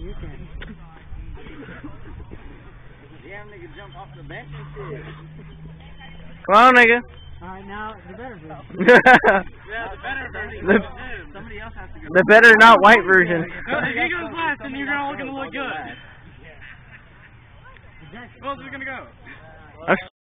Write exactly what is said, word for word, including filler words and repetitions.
You can. Yeah, nigga, jump off the bench and shit. Come on, nigga. Alright, now the better version. Yeah, the better version. The, Somebody else has to go. the better, not white version. No, if he goes last, then you're all gonna look good. Exactly. Who else is gonna go? I'm